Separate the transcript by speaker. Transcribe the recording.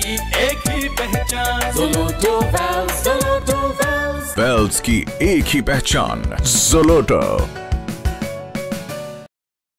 Speaker 1: की एक ही पहचान, ज़ोलैटो वेल्स, ज़ोलैटो वेल्स।
Speaker 2: वेल्स की एक ही पहचान, ज़ोलैटो।